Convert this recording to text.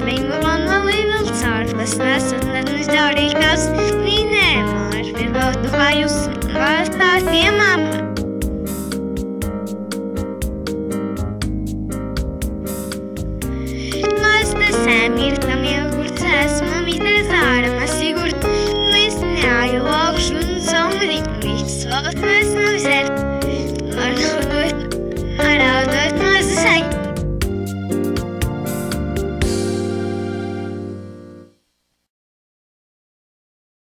Domingo van wel even zart, was naast net niet door ik als niet nemen. Maar veel wat de vijus was daar firma